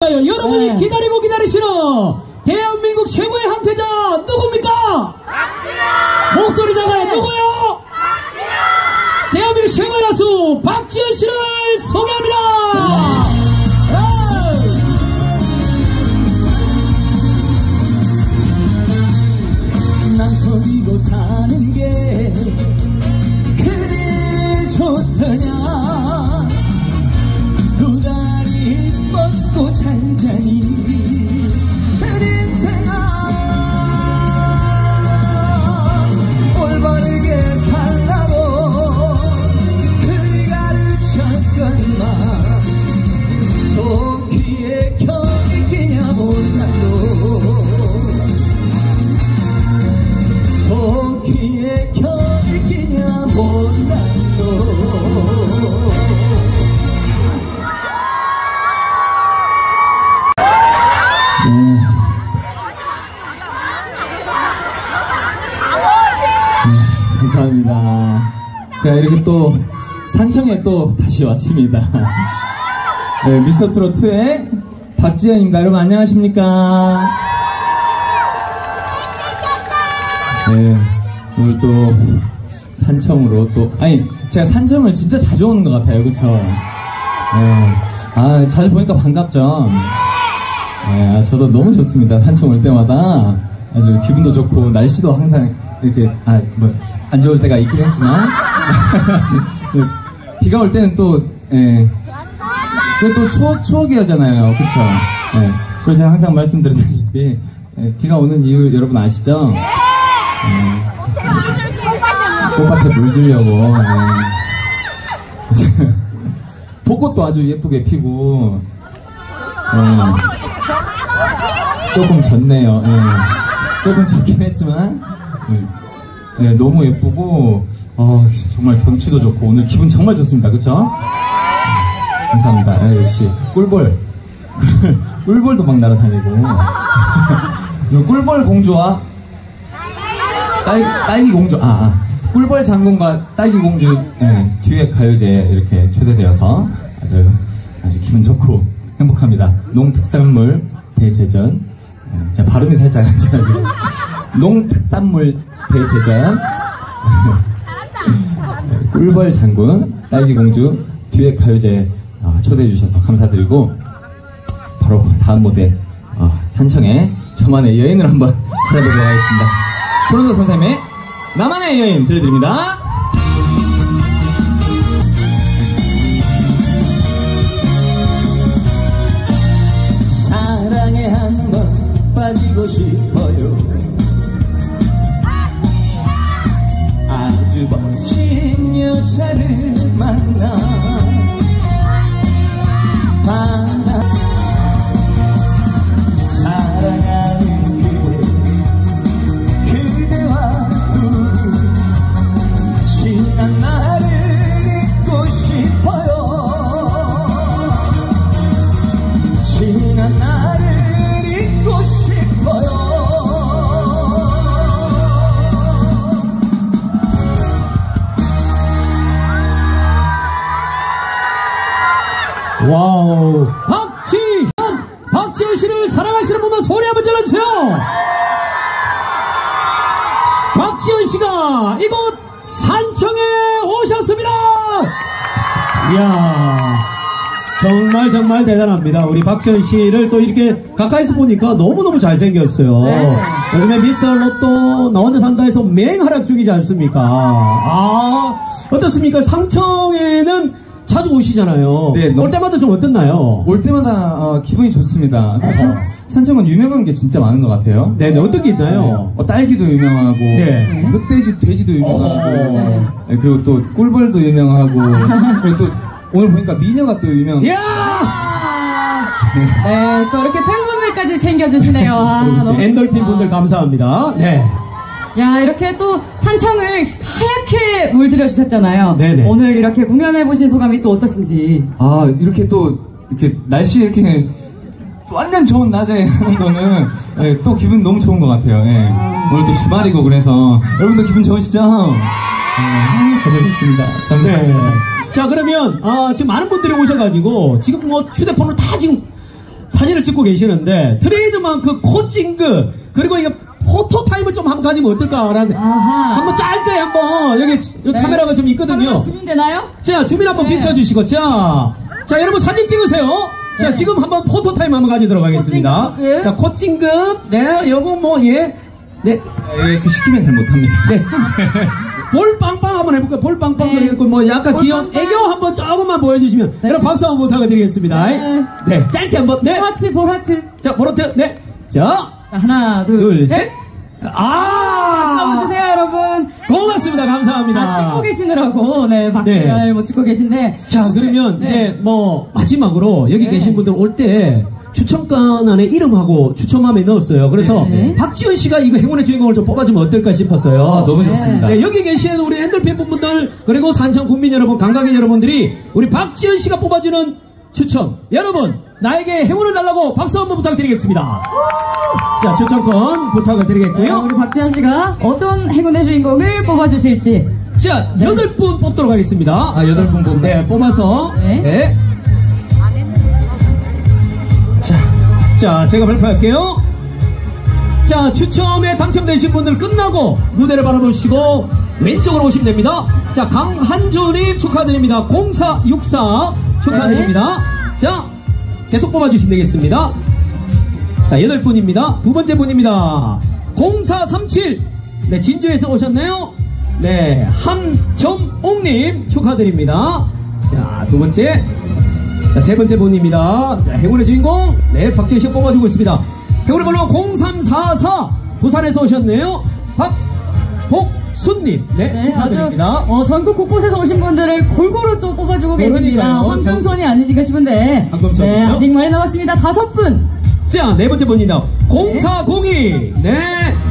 그렇다면 여러분이 기다리고 기다리시는 대한민국 최고의 황태자 누굽니까? 박지현! 목소리 작아요. 누구요? 박지현! 대한민국 최고의 가수 박지현 씨를 소개합니다. 망설이고 사는 게 그리 좋더냐. 두 다리 뻗고 잔잔히 살 인생아 올바르게 살라고 그리 가르쳤건만 속기에 켜있기냐 몰라도 속기에 켜있기냐 몰라도 감사합니다. 제가 이렇게 또 산청에 또 다시 왔습니다. 네, 미스터 트롯2의 박지현입니다. 여러분 안녕하십니까? 네, 오늘 또 산청으로 또 제가 산청을 진짜 자주 오는 것 같아요, 그쵸? 네, 자주 보니까 반갑죠? 네, 저도 너무 좋습니다. 산청 올 때마다 아주 기분도 좋고 날씨도 항상 이렇게 안 좋을 때가 있긴 했지만 비가 올 때는 또 그게 또 추억이잖아요, 그쵸? 그래서 제가 항상 말씀드렸다시피 비가 오는 이유 여러분 아시죠? 꽃밭에 물 주려고 벚꽃도 아주 예쁘게 피고 조금 졌네요. 조금 졌긴 했지만 너무 예쁘고 정말 경치도 좋고 오늘 기분 정말 좋습니다. 그쵸? 감사합니다. 역시 꿀벌 꿀벌도 막 날아다니고 꿀벌 공주와 딸기 공주 꿀벌 장군과 딸기 공주 듀엣 가요제에 이렇게 초대되어서 아주 기분 좋고 행복합니다. 농특산물 대제전 제가 발음이 살짝 안 좋아가지고 농특산물 대제전 꿀벌 장군 딸기 공주 듀엣 가요제에 초대해 주셔서 감사드리고 바로 다음 무대 산청의 저만의 여인을 한번 찾아보도록 하겠습니다. 손은도 선생님의 나만의 여인 들려드립니다. 사랑에 한번 빠지고 싶어요. 아주 멋진 여자를 만나 사랑하는 그대와 둘이 지난 나를 잊고 싶어요. 지난 나를 잊고 싶어요. 와우, 박지현 씨를 사랑하시는 분만 소리 한번 질러주세요. 박지현 씨가 이곳 산청에 오셨습니다. 이야, 정말 대단합니다. 우리 박지현 씨를 또 이렇게 가까이서 보니까 너무너무 잘생겼어요. 네. 요즘에 미스터 로또 나 혼자 산다에서 맹활약 중이지 않습니까? 어떻습니까? 산청에는 자주 오시잖아요. 네, 올 때마다 좀 어떻나요? 올 때마다 기분이 좋습니다. 산청은 유명한 게 진짜 많은 것 같아요. 네, 어떤 게 있나요? 딸기도 유명하고, 흑돼지, 돼지도 유명하고, 그리고 또 꿀벌도 유명하고, 그리고 또 오늘 보니까 미녀가 또 유명하고. 이야! 네, 또 이렇게 팬분들까지 챙겨주시네요. 엔돌핀 분들 감사합니다. 네. 야, 이렇게 또 산청을 하얗게 물들여주셨잖아요. 네네. 오늘 이렇게 공연해보신 소감이 또 어떠신지. 이렇게 또, 이렇게 날씨 이렇게 완전 좋은 낮에 하는 거는 또 기분 너무 좋은 것 같아요. 오늘 또 주말이고 그래서 여러분도 기분 좋으시죠? 저도 좋습니다. 감사합니다. 네. 자, 그러면 지금 많은 분들이 오셔가지고 지금 뭐 휴대폰을 다 지금 사진을 찍고 계시는데 트레이드마크 코칭그 그리고 이거 포토 타임을 좀 한번 가지면 어떨까라는 한번 짧게 한번 여기 네. 카메라가 좀 있거든요. 카메라 주민되나요? 자, 주민 한번 네. 비춰주시고 자, 여러분 사진 찍으세요. 자, 네. 지금 한번 포토 타임 한번 가지도록 하겠습니다. 코칭급. 자, 코칭급 네, 요거 뭐 예, 네, 그 시키면 잘 못합니다. 네. 볼 빵빵 한번 해볼까요? 볼 빵빵도 네. 있고 뭐 약간 볼 귀여운 빵빵. 애교 한번 조금만 보여주시면 네. 여러분 박수 한번 부탁드리겠습니다. 네. 네, 짧게 한번 네. 볼하트, 볼하트. 자, 보로트 네. 자, 자, 하나, 둘, 셋. 셋. 아, 주세요, 여러분. 고맙습니다. 감사합니다. 찍고 계시느라고, 네, 박수를 네. 못 찍고 계신데. 자, 그러면 네. 이제 뭐 마지막으로 여기 네. 계신 분들 올 때 추첨단 안에 이름하고 추첨함에 넣었어요. 그래서 네. 박지현 씨가 이거 행운의 주인공을 좀 뽑아주면 어떨까 싶었어요. 아, 너무 네. 좋습니다. 네, 여기 계신 우리 엔돌핀 분들 그리고 산청 국민 여러분, 관광객 여러분들이 우리 박지현 씨가 뽑아주는 추첨, 여러분 나에게 행운을 달라고 박수 한번 부탁드리겠습니다. 자, 추첨권 부탁을 네, 드리겠고요. 우리 박지현 씨가 어떤 행운의 주인공을 뽑아주실지. 자, 8분 뽑도록 하겠습니다. 8분 뽑네. 네, 뽑아서. 네. 네. 자, 제가 발표할게요. 자, 추첨에 당첨되신 분들 끝나고 무대를 바라보시고 왼쪽으로 오시면 됩니다. 자, 강한주님 축하드립니다. 0464 축하드립니다. 자, 계속 뽑아주시면 되겠습니다. 자, 8분입니다. 두 번째 분입니다. 0437. 네, 진주에서 오셨네요. 네, 함정옥님 축하드립니다. 자, 두 번째. 자, 세 번째 분입니다. 자, 행운의 주인공. 네, 박지현 씨가 뽑아주고 있습니다. 행운의 번호 0344. 부산에서 오셨네요. 박복순님. 네, 네, 축하드립니다. 아주, 전국 곳곳에서 오신 분들을 골고루 좀 뽑아주고 계십니다. 그러니까요. 황금손이 아니신가 싶은데. 황금손이요? 네, 아직 많이 남았습니다. 5분. 자, 네 번째 분입니다. 0402. 네.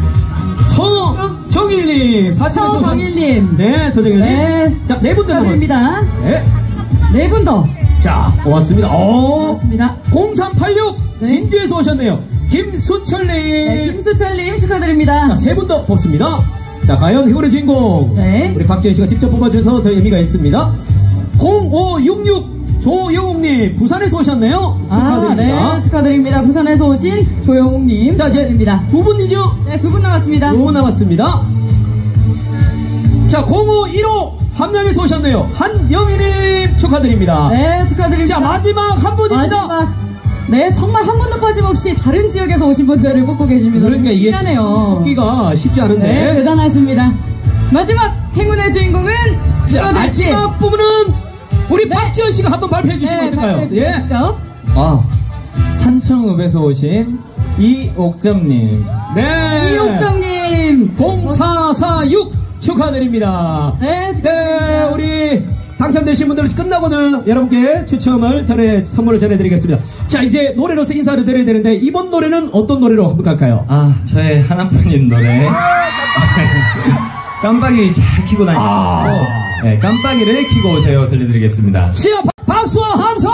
서정일님. 사천에서 서정일님. 네, 서정일님. 네. 자, 네 분들 남았습니다. 축하드립니다. 네. 네 분 더. 자, 고맙습니다. 고맙습니다. 0386. 네. 진주에서 오셨네요. 김수철님. 네, 김수철님 축하드립니다. 자, 세 분 더 뽑습니다. 자, 과연 행운의 주인공. 네. 우리 박지현 씨가 직접 뽑아주셔서 더 의미가 있습니다. 0566 조영욱님, 부산에서 오셨네요. 축하드립니다. 네, 축하드립니다. 부산에서 오신 조영욱님. 자, 이제 축하드립니다. 두 분이죠? 네, 2분 남았습니다. 2분 남았습니다. 자, 0515 함양에서 오셨네요. 한영희님 축하드립니다. 네, 축하드립니다. 자, 마지막 한 분입니다. 마지막. 네, 정말 한 번도 빠짐없이 다른 지역에서 오신 분들을 뽑고 계십니다. 그러니까 이게 신기하네요. 뽑기가 쉽지 않은데. 네, 대단하십니다. 마지막 행운의 주인공은 자, 누가 될지. 마지막 부분은 우리 네. 박지현 씨가 한번 발표해 주시면 네, 어떨까요? 발표해 주시죠. 산청읍에서 오신 이옥점님. 네. 이옥정님. 0446 축하드립니다. 네, 네, 우리 당첨되신 분들 끝나고는 여러분께 추첨을 선물을 전해드리겠습니다. 자, 이제 노래로서 인사를 드려야 되는데 이번 노래는 어떤 노래로 한번 갈까요? 저의 하나뿐인 노래. 깜빡이 잘 켜고 다니고, 네, 깜빡이를 켜고 오세요. 들려드리겠습니다. 자, 박수와 함성!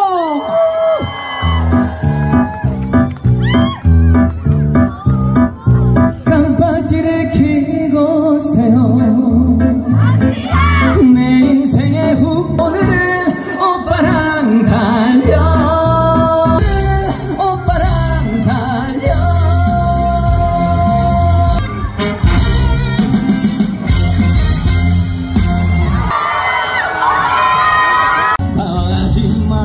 깜빡이를 켜고 오세요. 내 인생의 훅 오늘은 오빠랑 달려. 오빠랑 달려. 당황하지마,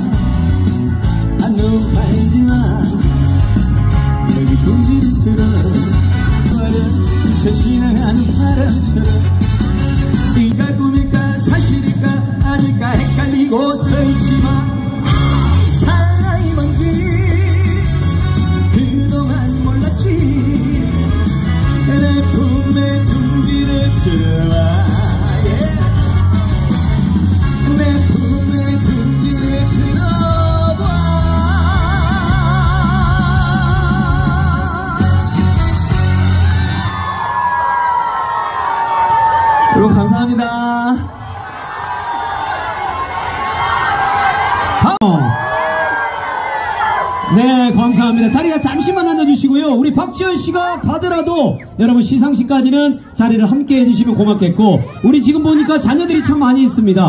눈 팔지마. 여기 꿈지를 들어 스쳐 지나가는 바람처럼 네가 꿈일까 사실일까 아닐까 헷갈리고 서있지만 사랑이 뭔지 그동안 몰랐지. 내 품에 둥지를 들어와, 내 품에 둥지를 들어와. 여러분 감사합니다. 네, 감사합니다. 자리가 잠시만 앉아주시고요. 우리 박지현 씨가 가더라도 여러분 시상식까지는 자리를 함께 해주시면 고맙겠고, 우리 지금 보니까 자녀들이 참 많이 있습니다.